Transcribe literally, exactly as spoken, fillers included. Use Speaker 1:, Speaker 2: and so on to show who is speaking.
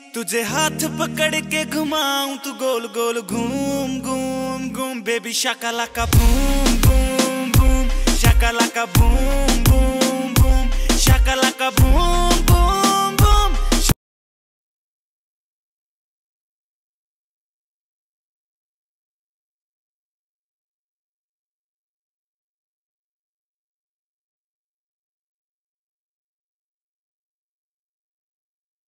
Speaker 1: तुझे हाथ पकड़ के घुमाऊं तू गोल गोल घूम घूम घूम बेबी शाकालाका बूम बूम बूम शाकालाका बूम बूम बूम शाकालाका बूम